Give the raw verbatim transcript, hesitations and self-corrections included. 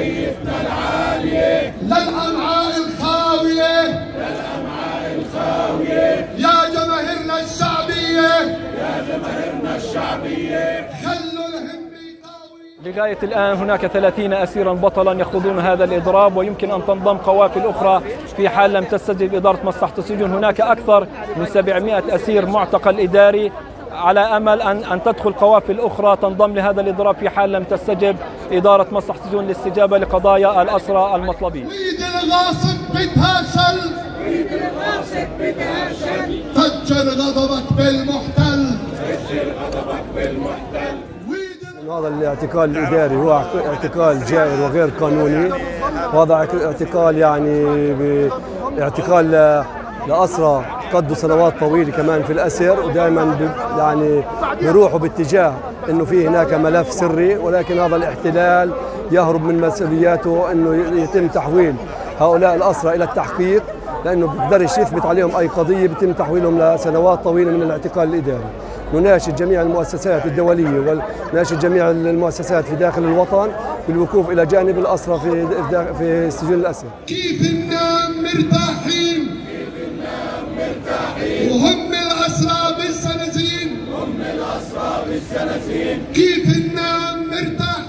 رايتنا العالية للأمعاء الخاوية للأمعاء الخاوية يا جماهيرنا الشعبية يا جماهيرنا الشعبية خلوا الهم يطاوي. لغاية الآن هناك ثلاثين أسيرا بطلا يخوضون هذا الإضراب، ويمكن أن تنضم قوافل أخرى في حال لم تستجب إدارة مصلحة السجون. هناك أكثر من سبعمائة أسير معتقل إداري، على أمل أن أن تدخل قوافل أخرى تنضم لهذا الإضراب في حال لم تستجب إدارة مصلحة السجون للاستجابة لقضايا الأسرى المطلبين. ويد الغاصب بدها شل ويد الغاصب بدها شل فجر غضبك بالمحتل فجر غضبك بالمحتل. هذا الاعتقال الإداري هو اعتقال جائر وغير قانوني، وهذا اعتقال يعني باعتقال لأسرى قضوا سنوات طويلة كمان في الأسر، ودائما يعني بيروحوا باتجاه انه في هناك ملف سري، ولكن هذا الاحتلال يهرب من مسؤولياته انه يتم تحويل هؤلاء الأسرى إلى التحقيق، لأنه بيقدرش يثبت عليهم أي قضية، بيتم تحويلهم لسنوات طويلة من الاعتقال الإداري. نناشد جميع المؤسسات الدولية ونناشد جميع المؤسسات في داخل الوطن بالوقوف إلى جانب الأسرى في في سجون الأسر. كيف ننام مرتاحين كيف ننام مرتاحين وهم الأسرى بالزنازين هم الأسرى بالزنازين كيف ننام مرتاحين.